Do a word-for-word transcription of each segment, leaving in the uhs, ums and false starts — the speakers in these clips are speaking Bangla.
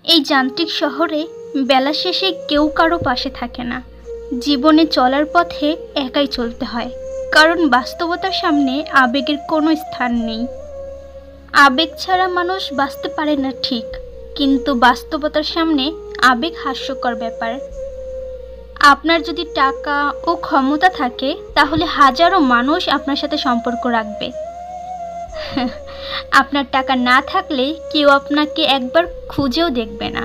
এই যান্ত্রিক শহরে বেলা শেষে কেউ কারো পাশে থাকে না। জীবনে চলার পথে একাই চলতে হয়, কারণ বাস্তবতার সামনে আবেগের কোনো স্থান নেই। আবেগ ছাড়া মানুষ বাঁচতে পারে না ঠিক, কিন্তু বাস্তবতার সামনে আবেগ হাস্যকর ব্যাপার। আপনার যদি টাকা ও ক্ষমতা থাকে তাহলে হাজারো মানুষ আপনার সাথে সম্পর্ক রাখবে। আপনার টাকা না থাকলে কেউ আপনাকে একবার খুঁজেও দেখবে না।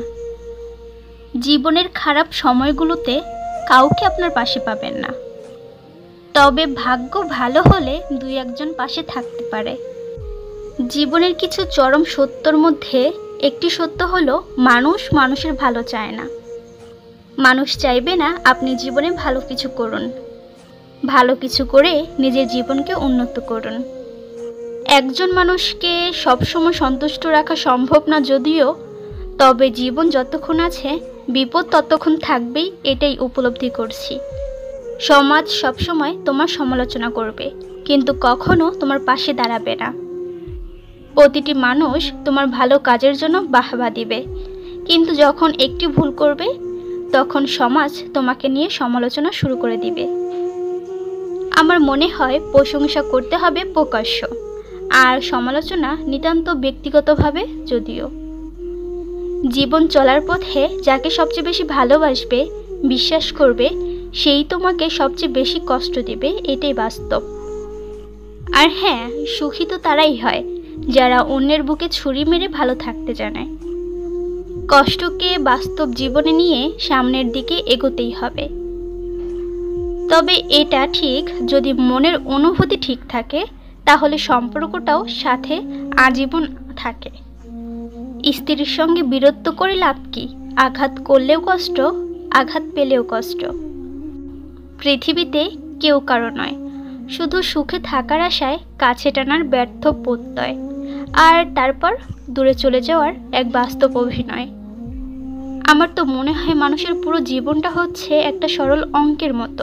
জীবনের খারাপ সময়গুলোতে কাউকে আপনার পাশে পাবেন না, তবে ভাগ্য ভালো হলে দুই একজন পাশে থাকতে পারে। জীবনের কিছু চরম সত্যর মধ্যে একটি সত্য হলো, মানুষ মানুষের ভালো চায় না। মানুষ চাইবে না আপনি জীবনে ভালো কিছু করুন, ভালো কিছু করে নিজের জীবনকে উন্নত করুন। একজন মানুষকে সবসময় সন্তুষ্ট রাখা সম্ভব না যদিও, তবে জীবন যতক্ষণ আছে বিপদ ততক্ষণ থাকবেই, এটাই উপলব্ধি করছি। সমাজ সবসময় তোমার সমালোচনা করবে, কিন্তু কখনো তোমার পাশে দাঁড়াবে না। প্রতিটি মানুষ তোমার ভালো কাজের জন্য বাহবা দিবে, কিন্তু যখন একটি ভুল করবে তখন সমাজ তোমাকে নিয়ে সমালোচনা শুরু করে দিবে। আমার মনে হয় প্রশংসা করতে হবে প্রকাশ্য, আর সমালোচনা নিতান্ত ব্যক্তিগতভাবে। যদিও জীবন চলার পথে যাকে সবচেয়ে বেশি ভালোবাসবে, বিশ্বাস করবে, সেই তোমাকে সবচেয়ে বেশি কষ্ট দেবে, এটাই বাস্তব। আর হ্যাঁ, সুখী তো তারাই হয় যারা অন্যের বুকে ছুরি মেরে ভালো থাকতে জানে। কষ্টকে বাস্তব জীবনে নিয়ে সামনের দিকে এগোতেই হবে। তবে এটা ঠিক, যদি মনের অনুভূতি ঠিক থাকে তাহলে সম্পর্কটাও সাথে আজীবন থাকে। স্ত্রীর সঙ্গে বিরক্ত করে লাভ কি? আঘাত করলেও কষ্ট, আঘাত পেলেও কষ্ট। পৃথিবীতে কেউ কারো নয়, শুধু সুখে থাকার আশায় কাছে টানার ব্যর্থ প্রত্যয়, আর তারপর দূরে চলে যাওয়ার এক বাস্তব অভিনয়। আমার তো মনে হয় মানুষের পুরো জীবনটা হচ্ছে একটা সরল অঙ্কের মতো।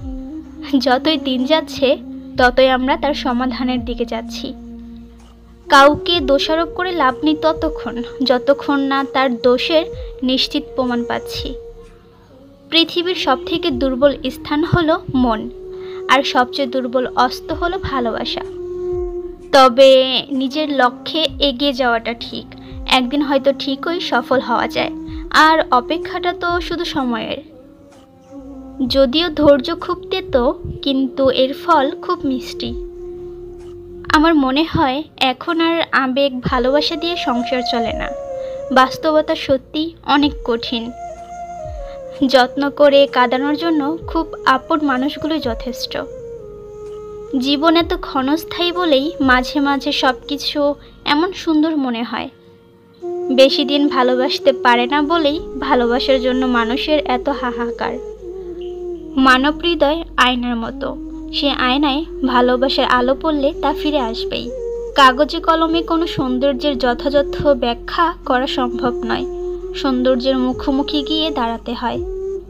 যতই দিন যাচ্ছে ততই আমরা তার সমাধানের দিকে যাচ্ছি। কাউকে দোষারোপ করে লাভ নেই ততক্ষণ, যতক্ষণ না তার দোষের নিশ্চিত প্রমাণ পাচ্ছি। পৃথিবীর সবথেকে দুর্বল স্থান হলো মন, আর সবচেয়ে দুর্বল অস্ত্র হলো ভালোবাসা। তবে নিজের লক্ষ্যে এগিয়ে যাওয়াটা ঠিক, একদিন হয়তো ঠিকই সফল হওয়া যায়, আর অপেক্ষাটা তো শুধু সময়ের। যদিও ধৈর্য খুব তেতো, কিন্তু এর ফল খুব মিষ্টি। আমার মনে হয় এখন আর আবেগ ভালোবাসা দিয়ে সংসার চলে না। বাস্তবতা সত্যি অনেক কঠিন। যত্ন করে কাঁদানোর জন্য খুব আপন মানুষগুলোই যথেষ্ট। জীবন এত ক্ষণস্থায়ী বলেই মাঝে মাঝে সব কিছু এমন সুন্দর মনে হয়। বেশি দিন ভালোবাসতে পারে না বলেই ভালোবাসার জন্য মানুষের এত হাহাকার। মানব হৃদয় আয়নার মতো, সে আয়নায় ভালোবাসার আলো পড়লে তা ফিরে আসবেই। কাগজে কলমে কোনো সৌন্দর্যের যথাযথ ব্যাখ্যা করা সম্ভব নয়, সৌন্দর্যের মুখোমুখি গিয়ে দাঁড়াতে হয়।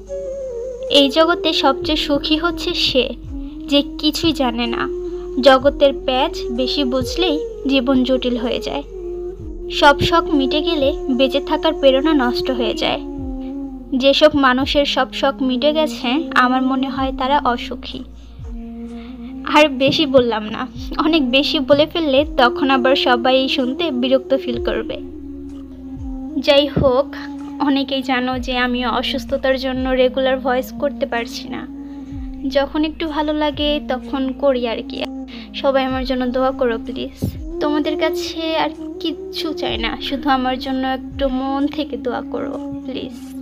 এই জগতে সবচেয়ে সুখী হচ্ছে সে যে কিছুই জানে না। জগতের প্যাচ বেশি বুঝলেই জীবন জটিল হয়ে যায়। সব শখ মিটে গেলে বেঁচে থাকার প্রেরণা নষ্ট হয়ে যায়। যেসব মানুষের সব শখ মিটে গেছে আমার মনে হয় তারা অসুখী। আর বেশি বললাম না, অনেক বেশি বলে ফেললে তখন আবার সবাই শুনতে বিরক্ত ফিল করবে। যাই হোক, অনেকেই জানো যে আমি অসুস্থতার জন্য রেগুলার ভয়েস করতে পারছি না। যখন একটু ভালো লাগে তখন করি আর কি। সবাই আমার জন্য দোয়া করো প্লিজ। তোমাদের কাছে আর কিচ্ছু চাই না, শুধু আমার জন্য একটু মন থেকে দোয়া করো প্লিজ।